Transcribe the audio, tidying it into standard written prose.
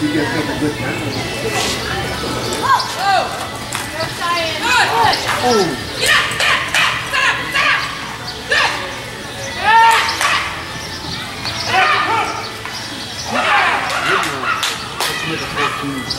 You just make a good time. Oh! Go Cheyenne. Good! Oh! Get up! Get up! Get up! Get up! Good! Let's make a 14.